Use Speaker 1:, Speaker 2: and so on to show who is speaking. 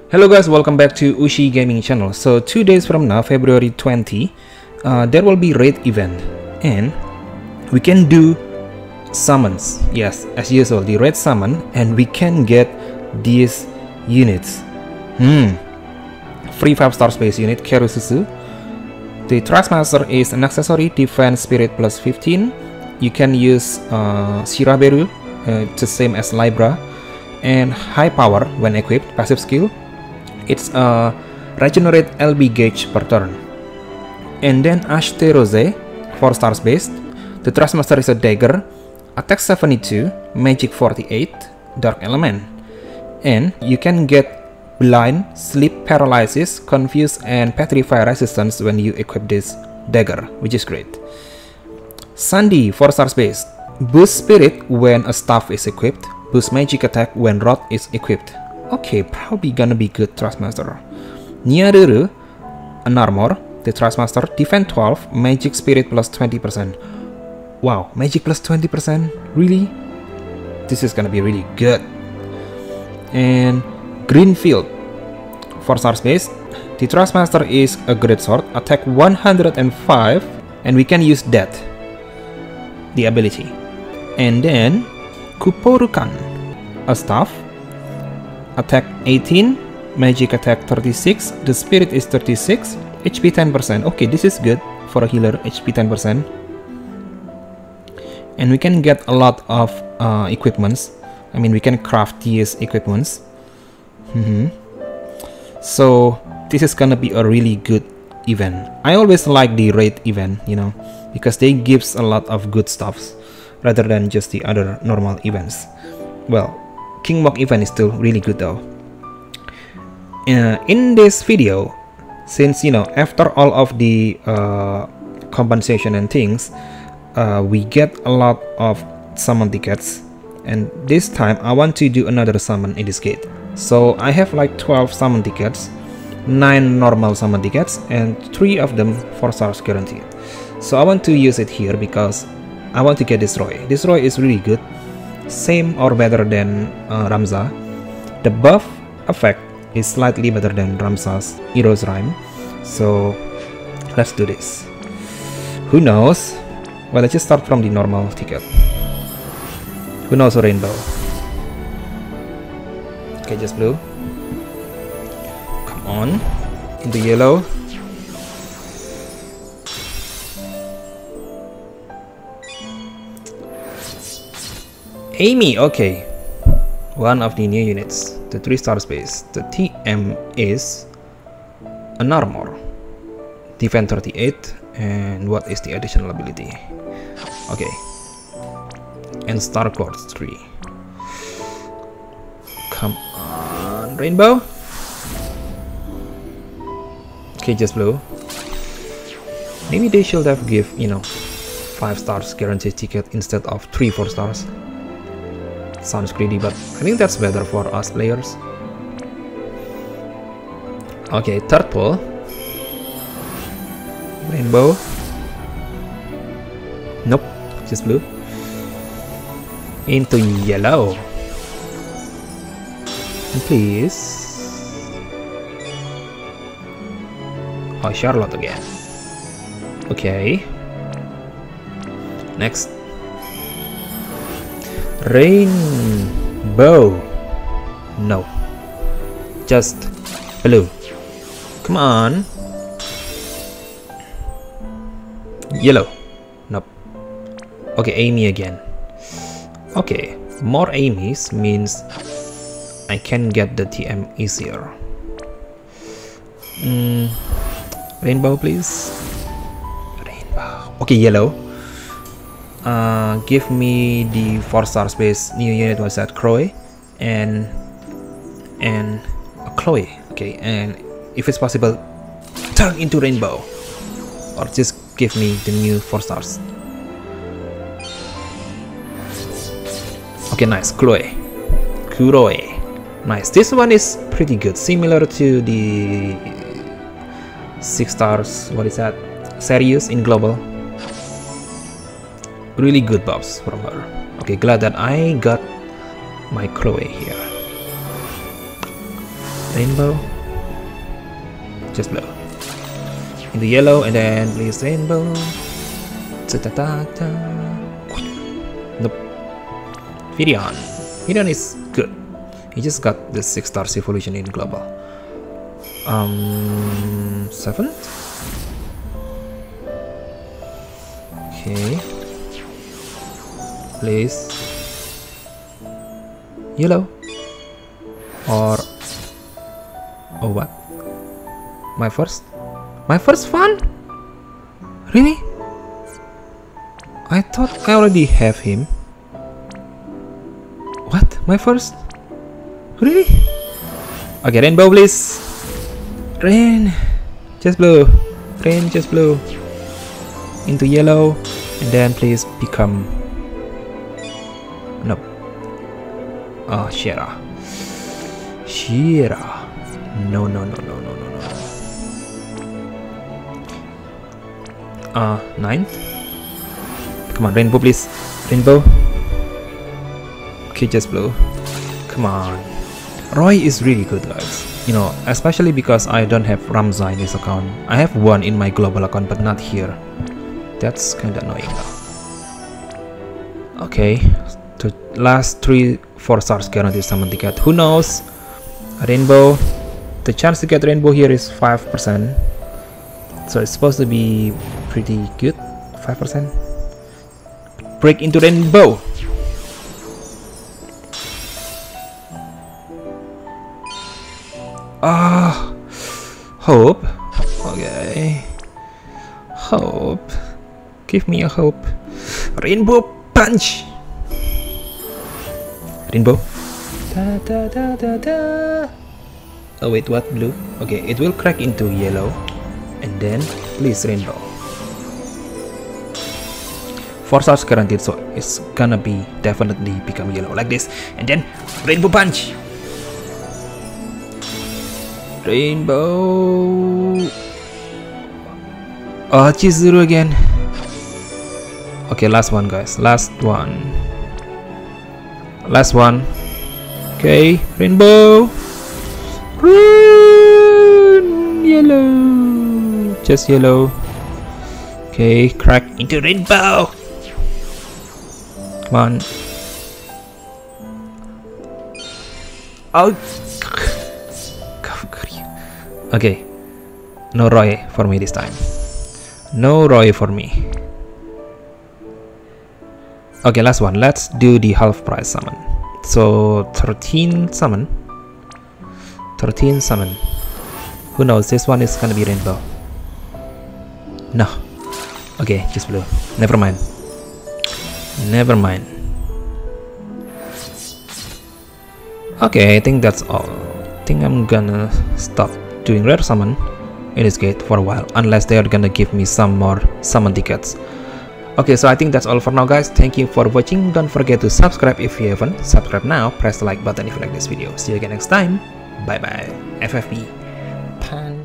Speaker 1: Hello guys, welcome back to Ushi Gaming channel. So 2 days from now, February 20, there will be raid event and we can do summons. Yes, as usual, the raid summon, and we can get these units. Free 5-star space unit, Kerususu. The Trustmaster is an accessory, defense spirit plus 15. You can use Shiraberu, it's the same as Libra, and high power when equipped, passive skill. It's regenerate LB gauge per turn. And then Ashte Rose, 4 stars based. The Trustmaster is a dagger, attack 72, magic 48, dark element. And you can get blind, sleep paralysis, confuse, and petrify resistance when you equip this dagger, which is great. Sandy, 4 stars based. Boost spirit when a staff is equipped, boost magic attack when rod is equipped. Okay, probably gonna be good Trustmaster. Nyaruru, an armor, the Trustmaster, defense 12, magic spirit plus 20%. Wow, magic plus 20%? Really? This is gonna be really good. And Greenfield, 4 stars based. The Trustmaster is a great sword, attack 105, and we can use that, the ability. And then Kuporukan, a staff, attack 18, magic attack 36, the spirit is 36, HP 10%. Okay, this is good for a healer, HP 10%. And we can get a lot of equipments. I mean, we can craft these equipments. So this is gonna be a really good event. I always like the raid event, you know, because they gives a lot of good stuffs rather than just the other normal events. Well, King Mok event is still really good though. In this video, since you know, after all of the compensation and things, we get a lot of summon tickets, and this time I want to do another summon in this gate. So I have like 12 summon tickets, 9 normal summon tickets, and 3 of them 4 stars guaranteed. So I want to use it here because I want to get Destroy. Destroy is really good, same or better than Ramza. The buff effect is slightly better than Ramza's Hero's Rhyme. So let's do this. Who knows? Well, let's just start from the normal ticket. Who knows a rainbow? Okay, just blue. Come on, into yellow. Amy, okay. One of the new units, the 3-star space. The TM is an armor, defense 38, and what is the additional ability? Okay, and star chords 3. Come on, rainbow. Okay, just blue. Maybe they should have give, you know, 5 stars guaranteed ticket instead of 3 4 stars. Sounds greedy, but I think that's better for us players. Okay, third pull. Rainbow. Nope, just blue. Into yellow. Please. Oh, Charlotte again. Okay. Next. Rainbow. No, just blue. Come on. Yellow. Nope. Okay, Amy again. Okay, more Amy's means I can get the TM easier. Rainbow, please. Rainbow. Okay, yellow. Give me the 4-star space new unit. Was that Chloe and Chloe? Okay, and if it's possible, turn into rainbow, or just give me the new 4 stars. Okay, nice, Chloe. Nice. This one is pretty good, similar to the 6 stars. What is that? Serious in global. Really good buffs from her. Okay, glad that I got my Chloe here. Rainbow. Just blue. Into yellow and then please rainbow. Ta-ta-ta-ta. Nope. Virion. Virion is good. He just got the 6 stars evolution in global. 7. Okay. Please. Yellow. Or oh, what? My first one? Really? I thought I already have him. What? My first? Really? Okay, rainbow please. Rain. Just blue. Rain, just blue. Into yellow. And then please become... Nope. Oh, Shira. Shira. No. 9. Come on, rainbow please. Rainbow. Okay, just blue. Come on. Roy is really good, guys. You know, especially because I don't have Ramza in this account. I have one in my global account, but not here. That's kinda annoying though. Okay, the last 4 stars guaranteed summon ticket. Who knows? Rainbow. The chance to get rainbow here is 5%. So it's supposed to be pretty good. 5%. Break into rainbow. Hope. Okay. Hope. Give me a hope. Rainbow punch. Rainbow. Oh wait, what? Blue? Okay, it will crack into yellow. And then please rainbow. 4 stars guaranteed, so it's gonna be definitely become yellow like this. And then rainbow punch. Rainbow. Oh, Chizuru again. Okay, last one, guys. Last one. Okay, rainbow. Green, yellow. Just yellow. Okay, crack into rainbow. Come on. Out. Okay, no Roy for me this time. No Roy for me. Okay, last one. Let's do the half price summon. So 13 summon. Who knows? This one is gonna be rainbow. No. Okay, just blue. Never mind. Okay, I think that's all. I think I'm gonna stop doing rare summon in this gate for a while, unless they are gonna give me some more summon tickets. Okay, so I think that's all for now, guys. Thank you for watching. Don't forget to subscribe if you haven't. Subscribe now. Press the like button if you like this video. See you again next time. Bye bye. FFBE.